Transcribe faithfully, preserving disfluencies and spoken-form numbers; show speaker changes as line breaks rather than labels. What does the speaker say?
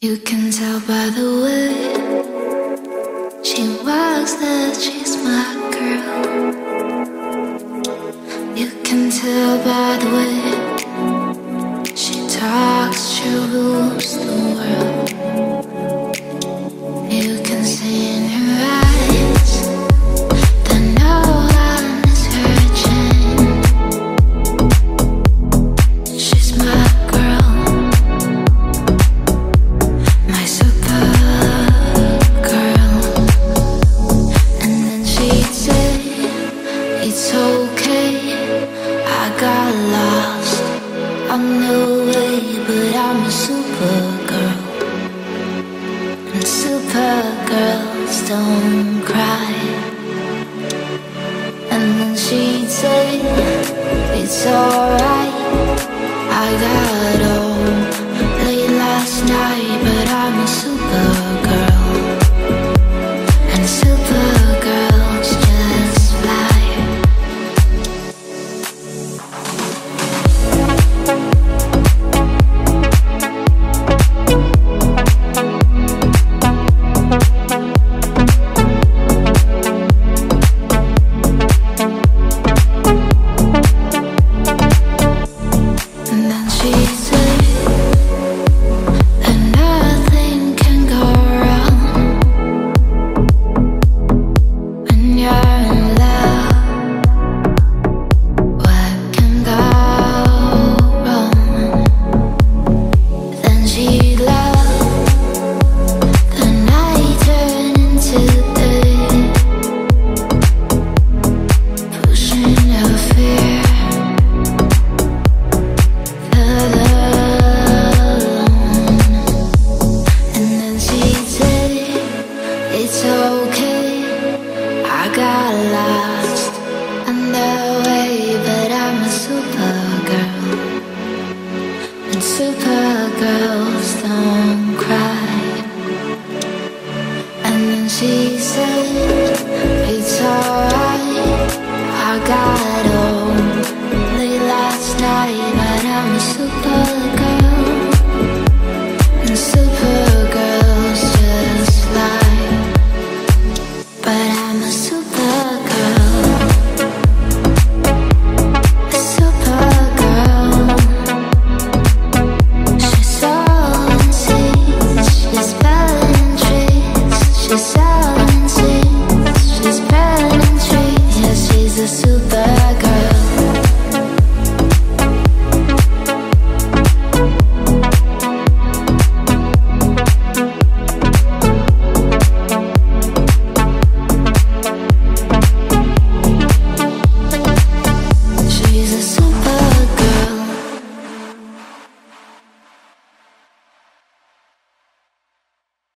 You can tell by the way she walks that she's my girl. You can tell by the way she talks, she rules the world. You can see in her eyes that no one is hurting. She's my girl, my super girl. And then she'd say, it's okay, I got lost on the way, but I'm a super girl. And super girls don't cry. And then she'd say, it's alright, I got home late last night, but I'm a super girl. And super girls just fly. And then she said that nothing can go wrong when you're in love. What can go wrong? Then she laughed, the night turned into day, pushing her fear further alone. And then she'd say, it's okay, I got lost on the way, but I'm a super girl. And super girls don't cry. And then she said, it's alright, I got home late last night, but I'm a super girl. And super